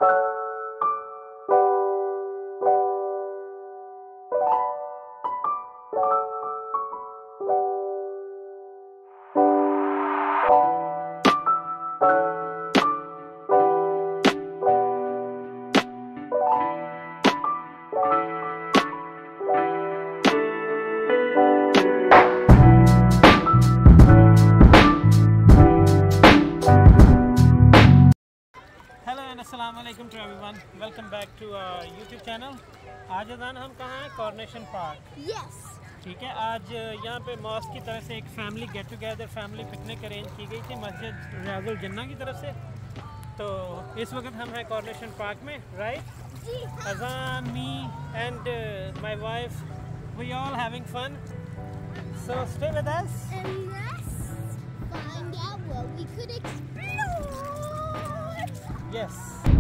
अस्सलामुअलैकुम to everyone, welcome back to YouTube channel. आज अजान हम कहाँ हैं? Coronation park. यस ठीक है। आज यहाँ पे मॉस्क की तरफ से एक family get together, family picnic arrange की गई थी मस्जिद रियाजुल जन्ना की तरफ से। तो इस वक्त हम हैं कॉर्नेशन पार्क में, right? Azan, me and my wife, we all having fun, so stay with us and let's find out what we could explore. Yes.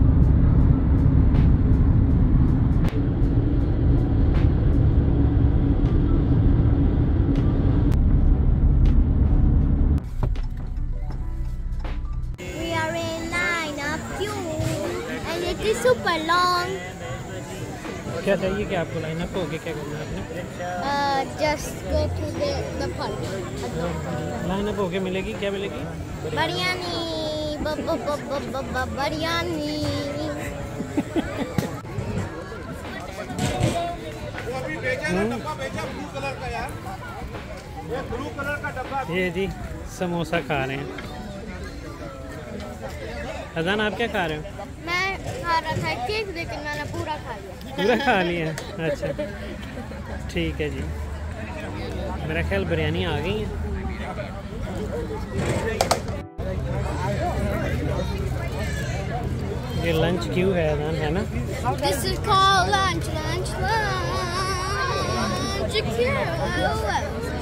We are in line of queue and it is super long. क्या चाहिए कि आपको line up हो गया? क्या करना है आपने? Just go to the park. Line up हो के मिलेगी, क्या मिलेगी? Biryani. Biryani. ये जी समोसा खा रहे हैं। अजान, आप क्या खा रहे हो? मैं खा रहा था केक, लेकिन मैंने पूरा खा लिया। पूरा खा लिया? अच्छा, ठीक है जी। मेरा ख्याल बिरयानी आ गई है। ये लंच क्यों है अजान, है ना? This is called lunch queue.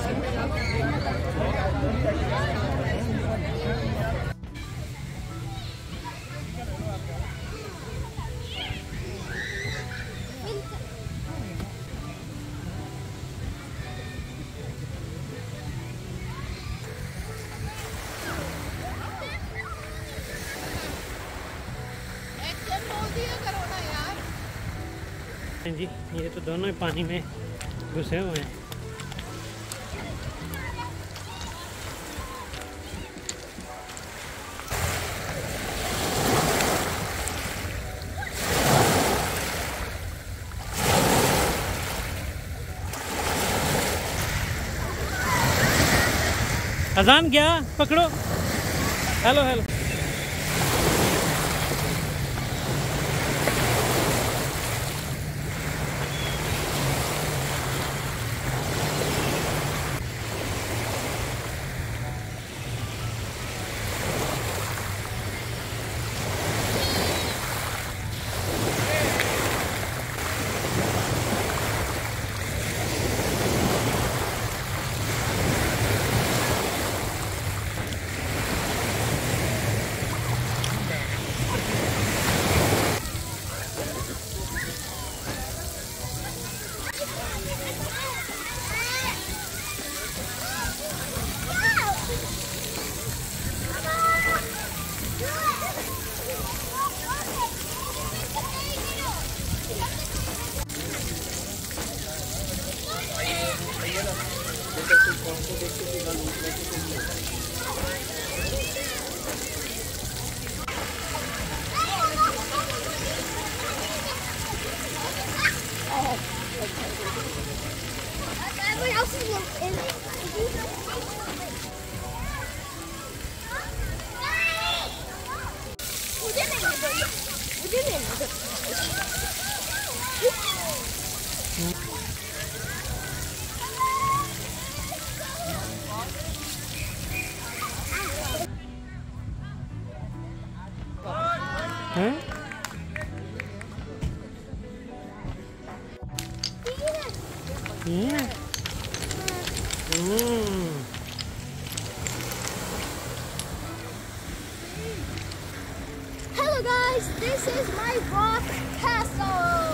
जी, ये तो दोनों ही पानी में घुसे हुए हैं। अजान क्या पकड़ो। Hello hello. Everyone else is in. हैं? Hello guys, this is my rock castle.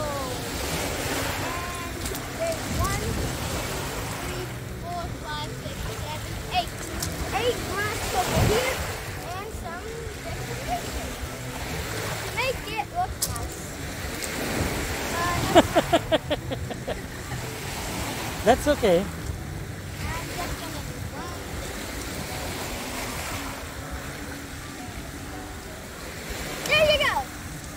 And there's 1, 2, 3, 4, 5, 6, 7, 8. 8 rocks over here and some decorations to make it look That's okay. I'm just gonna run. There you go.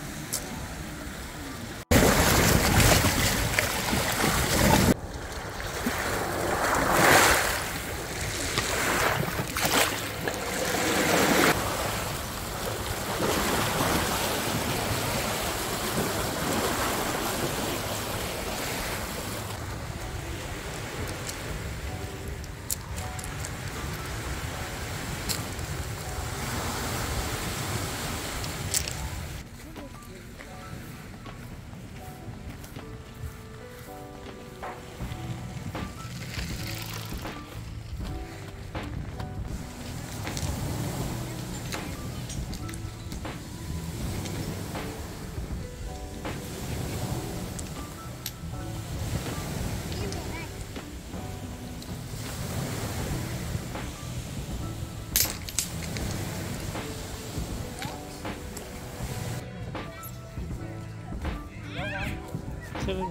चलो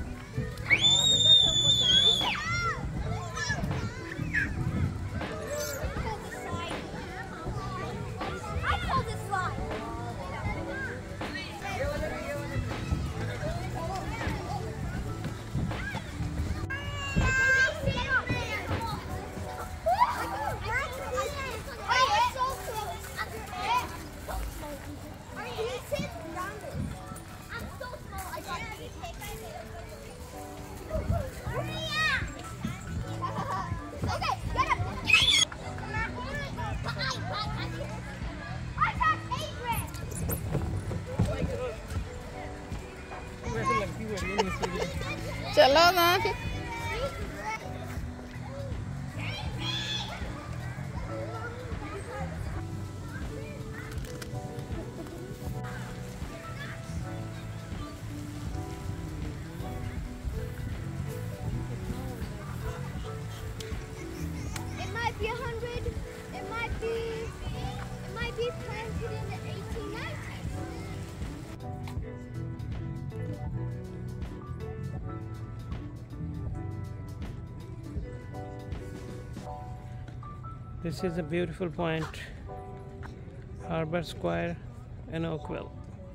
I call this slide. Okay, get up. I got 8 reds. वैसे लगती है ये नीचे चलो ना It might be 100. It might be planted in the 1890s. This is a beautiful point, Harbor Square in Oakville.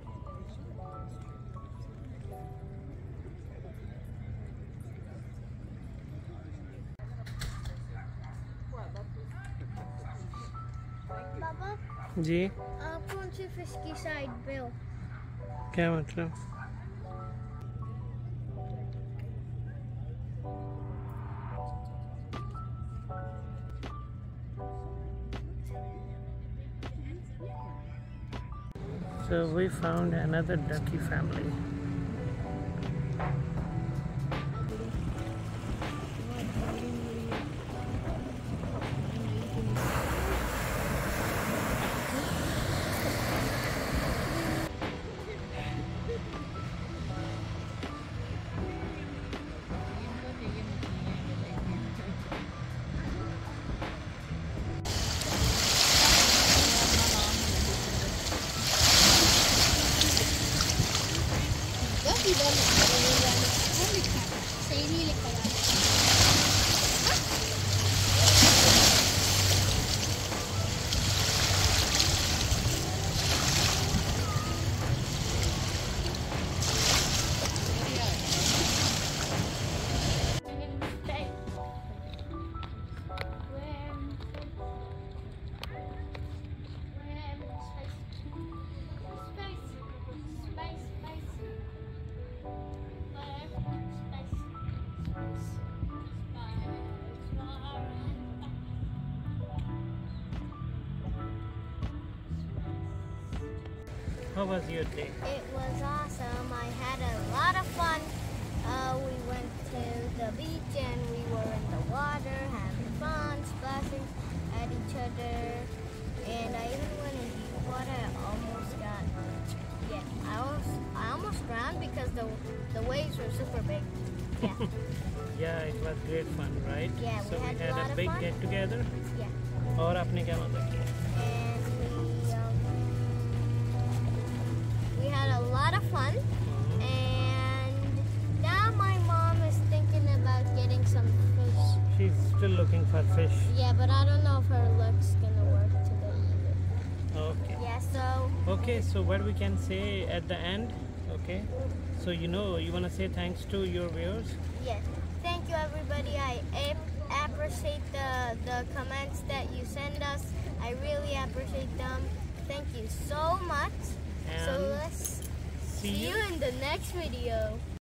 Baba, जी आप कौन सी फिश की साइड पे हो? क्या मतलब? So we found another ducky family. सही नहीं लिखा यार। How was your day? It was awesome. I had a lot of fun. We went to the beach and we were in the water having fun, splashing at each other. And I even went in deep water. I almost drowned because the waves were super big. Yeah, Yeah, it was great fun, right? Yeah, so we had a we lot had a of big fun. get together. yeah. और आपने क्या मजा किया? And we had a lot of fun. And now my mom is thinking about getting some still looking for fish. Yeah, but I don't know if her luck's gonna work today either. Okay. Yeah, so Okay, so what we can say at the end, okay? So you want to say thanks to your viewers? yes. Thank you everybody. I appreciate the comments that you send us. I really appreciate them. Thank you so much. So And let's see see you in the next video.